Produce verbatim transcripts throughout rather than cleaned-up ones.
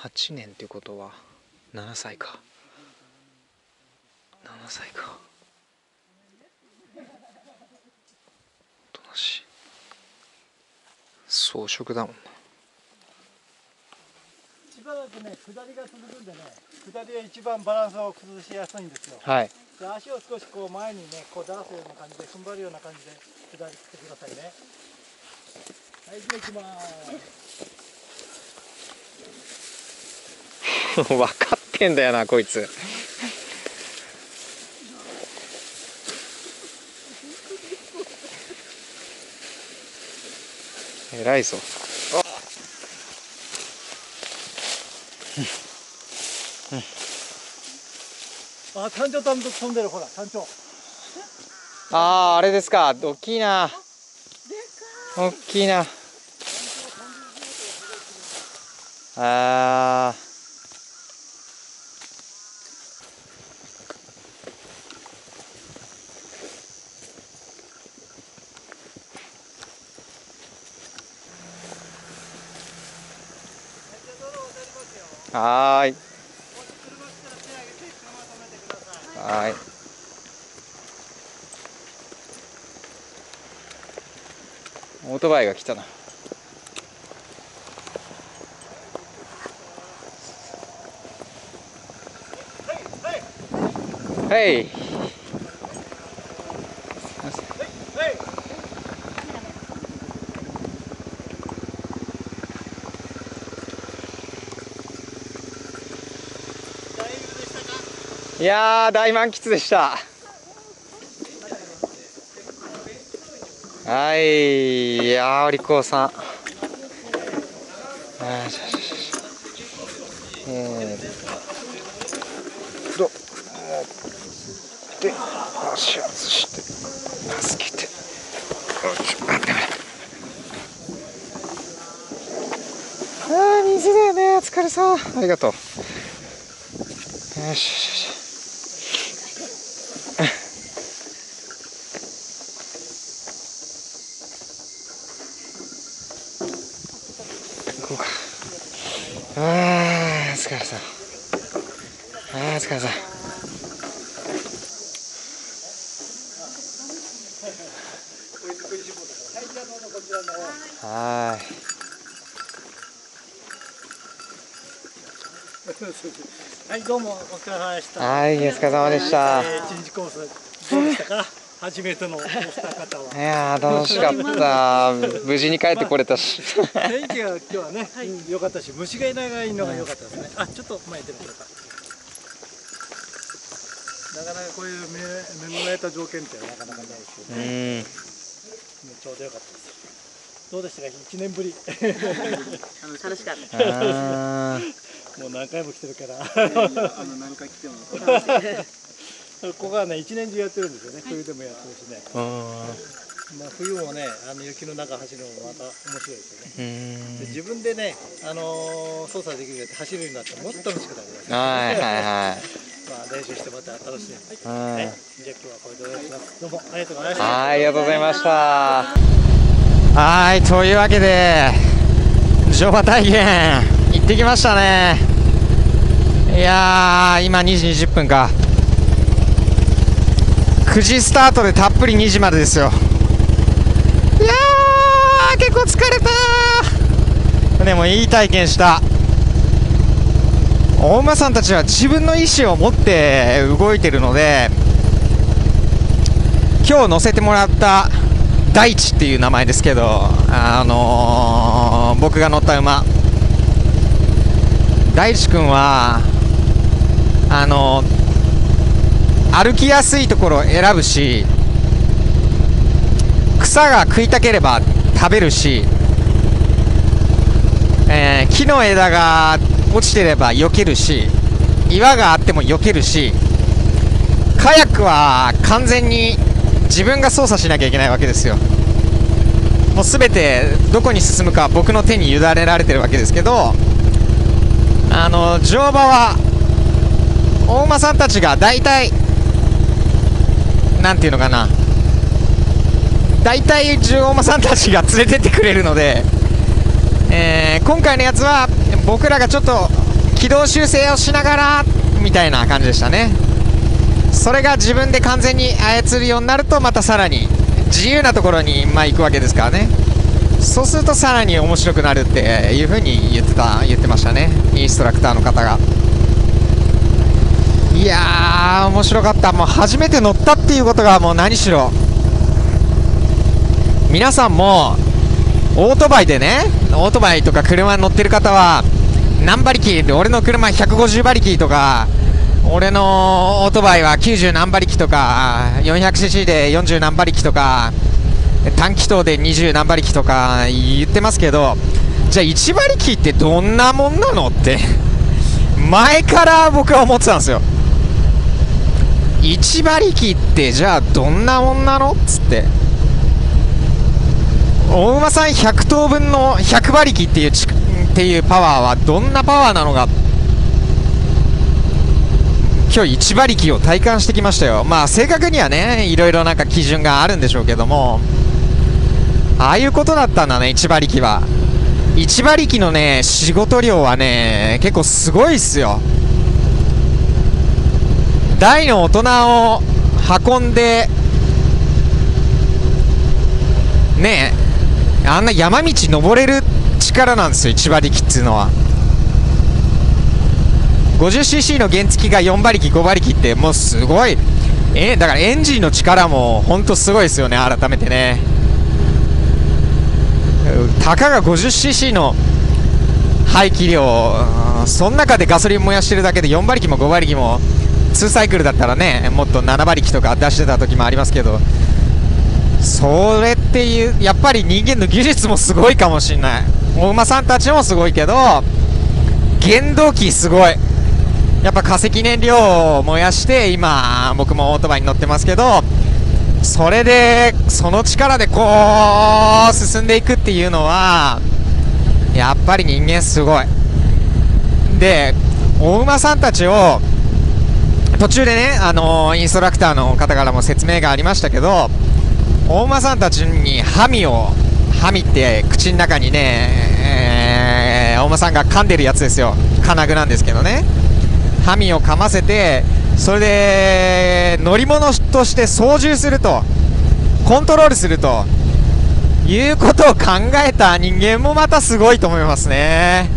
はちねんってことはななさいか。ななさいか。おとなしい。装飾だもんな。 しばらくね、下りが続くんでね、下りは一番バランスを崩しやすいんですよ。 はい。 で、足を少しこう前にね、こう出すような感じで、踏ん張るような感じで下りしてくださいね。はい、じゃあ行きまーす。 分かってんだよなこいつ。偉いぞ。 あ、単調単調飛んでる、ほら、単調。 ああ、あれですか。大きいな。大きいな。ああ。はーい。はーい。オートバイが来たな。はい。いやー、大満喫でした。はい、いやー、お利口さん。よしよしよし。えーっと、持って、足外して、助けて。よいしょ、あ、ダメだ。あー、水だよね、お疲れさん。ありがとう。よしよしよし。こうか。あー、お疲れさん。あー、お疲れさん。はーい。 はい、どうもお疲れ様でした。 はい、お疲れ様でした。 えー、一日コースどうでしたか？初めてのお二方は。 いやー、楽しかった。無事に帰ってこれたし。 天気が今日はね、良かったし、虫がいないのが良かったですね。あ、ちょっと前に出てください。なかなかこういう恵まれた条件ってなかなかないですよね。うん。ちょうど良かったです。どうでしたか？一年ぶり。 楽しかった。 もう何回も来てるから。あの何回来ても。ここがね、一年中やってるんですよね。冬でもやってるしね。まあ冬もね、あの雪の中走るのもまた面白いですよね。で自分でね、あの操作できるように走るようになったらもっと楽しくなります。 はいはいはい。 まあ練習してまた楽しんで。はい。じゃあ今日はこれでお願いします。どうもありがとうございました。 はい、ありがとうございました。はい、というわけで乗馬体験行ってきましたね。いやー、今にじにじゅっぷんか。くじスタートでたっぷりにじまでですよ。いやー、結構疲れた。でもいい体験した。お馬さんたちは自分の意思を持って動いてるので、今日乗せてもらった大地っていう名前ですけど、あのー、僕が乗った馬大地くんはあのー歩きやすいところを選ぶし、草が食いたければ食べるし、えー、木の枝が落ちてれば避けるし、岩があっても避けるし、カヤックは完全に自分が操作しなきゃいけないわけですよ。もう全てどこに進むか僕の手に委ねられてるわけですけど、あの乗馬はお馬さんたちが大体なんていうのかな、大体お馬さんたちが連れてってくれるので、えー、今回のやつは僕らがちょっと軌道修正をしながらみたいな感じでしたね。それが自分で完全に操るようになると、またさらに自由なところにまあ行くわけですからね。そうするとさらに面白くなるっていう風に言ってた言ってましたね、インストラクターの方が。いやー面白かった。もう初めて乗ったっていうことがもう何しろ、皆さんもオートバイでね、オートバイとか車に乗ってる方は何馬力、俺の車ひゃくごじゅう馬力とか、俺のオートバイはきゅうじゅう何馬力とか、 よんひゃくシーシー でよんじゅう何馬力とか、短気筒でにじゅう何馬力とか言ってますけど、じゃあいち馬力ってどんなもんなのって前から僕は思ってたんですよ。いち馬力ってじゃあどんなもんなのっつって、お馬さんひゃく頭分のひゃく馬力っていうちっていうパワーはどんなパワーなのか、今日いち馬力を体感してきましたよ。まあ正確にはね、いろいろなんか基準があるんでしょうけども、ああいうことだったんだね、いち馬力は。いち馬力のね仕事量はね結構すごいっすよ。大の大人を運んでねえ、あんな山道登れる力なんですよ、いち馬力っていうのは。 ごじゅうシーシー の原付がよん馬力ご馬力ってもうすごい、えだからエンジンの力もほんとすごいですよね。改めてね、たかが ごじゅうシーシー の排気量、その中でガソリン燃やしてるだけでよん馬力もご馬力もにサイクルだったらね、もっとなな馬力とか出してた時もありますけど、それっていうやっぱり人間の技術もすごいかもしれない。お馬さんたちもすごいけど、原動機すごい。やっぱ化石燃料を燃やして今僕もオートバイに乗ってますけど、それでその力でこう進んでいくっていうのはやっぱり人間すごい。でお馬さんたちを途中でね、あのー、インストラクターの方からも説明がありましたけど、お馬さんたちにハミをハミって口の中にね、えー、お馬さんが噛んでるやつですよ。金具なんですけどね、ハミを噛ませて、それで乗り物として操縦すると、コントロールするということを考えた人間もまたすごいと思いますね。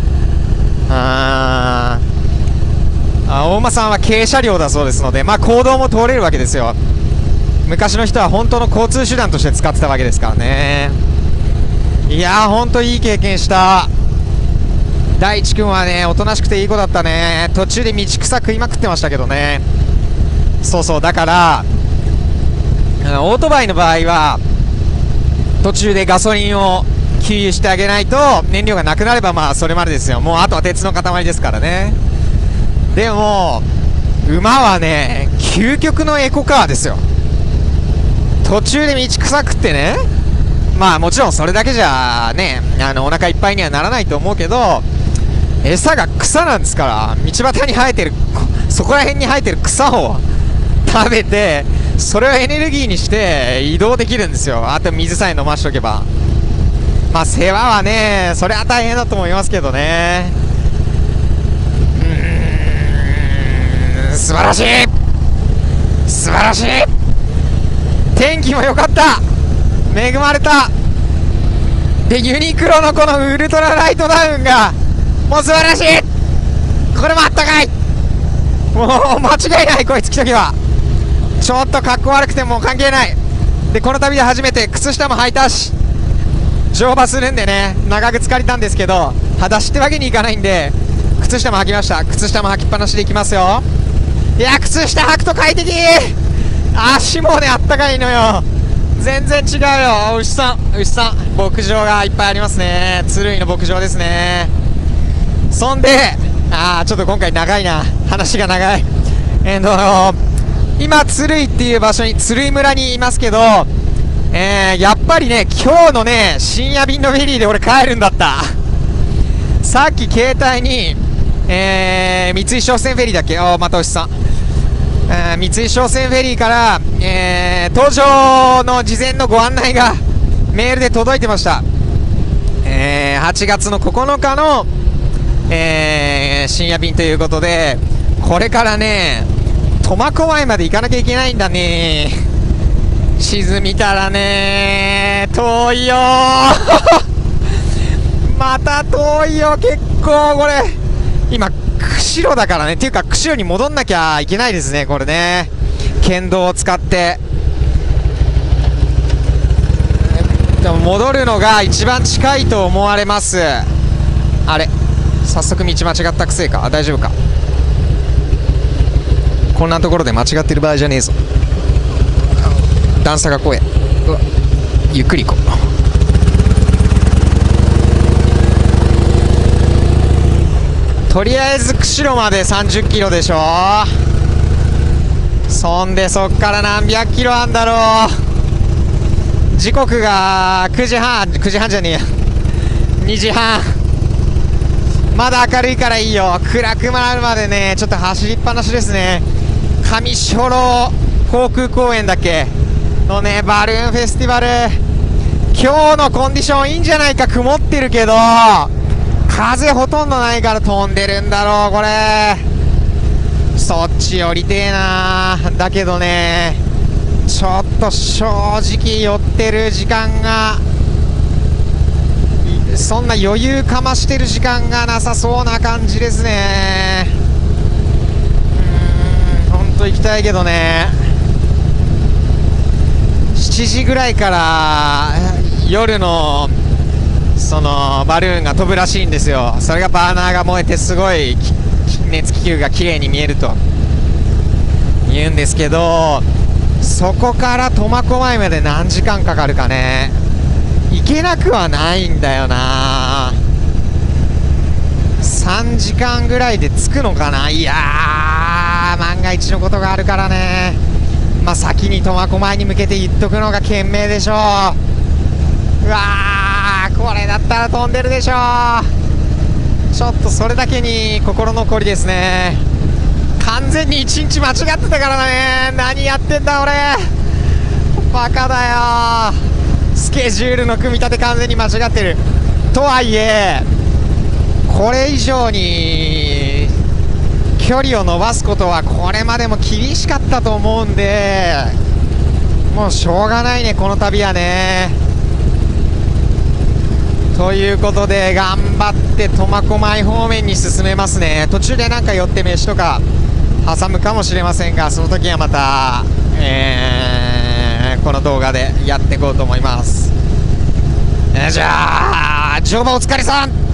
あーあ、大馬さんは軽車両だそうですので、まあ公道も通れるわけですよ。昔の人は本当の交通手段として使ってたわけですからね。いやーほんといい経験した。大地君はねおとなしくていい子だったね。途中で道草食いまくってましたけどね。そうそう、だからオートバイの場合は途中でガソリンを給油してあげないと、燃料がなくなればまあそれまでですよ。もうあとは鉄の塊ですからね。でも馬はね究極のエコカーですよ。途中で道草食ってね、まあもちろんそれだけじゃね、あのお腹いっぱいにはならないと思うけど、餌が草なんですから、道端に生えてるそこら辺に生えてる草を食べて、それをエネルギーにして移動できるんですよ。あと水さえ飲ましとけば。まあ世話はねそれは大変だと思いますけどね。うーん、素晴らしい素晴らしい。天気も良かった、恵まれた。でユニクロのこのウルトラライトダウンがもう素晴らしい。これもあったかい。もう間違いない、こいつ着とけば。ちょっとかっこ悪くても関係ない。でこの旅で初めて靴下も履いたし、乗馬するんでね長靴借りたんですけど、裸足ってわけにいかないんで靴下も履きました。靴下も履きっぱなしでいきますよ。いや靴下履くと快適。足もねあったかいのよ。全然違うよ。牛さん牛さん牧場がいっぱいありますね。鶴居の牧場ですね。そんであーちょっと今回長いな、話が長い。えーと今鶴居っていう場所に、鶴居村にいますけど、えー、やっぱりね今日のね深夜便のフェリーで俺帰るんだった。さっき携帯に、えー、三井商船フェリーだっけ。おまた牛さん、えー、三井商船フェリーから、えー、搭乗の事前のご案内がメールで届いてました。えー、はちがつのここのかのえー、深夜便ということで、これからね苫小牧まで行かなきゃいけないんだね。沈みたらね遠いよまた遠いよ結構。これ今釧路だからね、っていうか釧路に戻んなきゃいけないですね、これね、県道を使って。でも戻るのが一番近いと思われます。あれ早速道間違ったくせいか。大丈夫か。こんなところで間違ってる場合じゃねえぞ。段差が怖え。うわゆっくり行こう。とりあえず釧路までさんじゅっキロでしょ。そんでそっから何百キロあんだろう。時刻がくじはん、くじはんじゃねえやにじはん。まだ明るいからいいよ。暗くなるまでねちょっと走りっぱなしですね。上士幌航空公園だっけのねバルーンフェスティバル、今日のコンディションいいんじゃないか。曇ってるけど風ほとんどないから飛んでるんだろうこれ。そっち降りてえな。だけどねちょっと正直寄ってる時間がそんな余裕かましてる時間がなさそうな感じですね。うーん本当行きたいけどね。しちじぐらいから夜のそのバルーンが飛ぶらしいんですよ。それがバーナーが燃えてすごい熱気球が綺麗に見えると言うんですけど、そこから苫小牧まで何時間かかるかね。行けなくはないんだよな。さんじかんぐらいで着くのかな。いやー万が一のことがあるからね。まあ先に苫小牧に向けて言っとくのが賢明でしょう。うわーこれだったら飛んでるでしょう。ちょっとそれだけに心残りですね。完全にいちにち間違ってたからね。何やってんだ俺バカだよ。スケジュールの組み立て完全に間違ってる。とはいえこれ以上に距離を伸ばすことはこれまでも厳しかったと思うんで、もうしょうがないねこの旅はね。ということで頑張って苫小牧方面に進めますね。途中でなんか寄って飯とか挟むかもしれませんが、その時はまた、えー、この動画でやっていこうと思います。えー、じゃあ乗馬お疲れさん。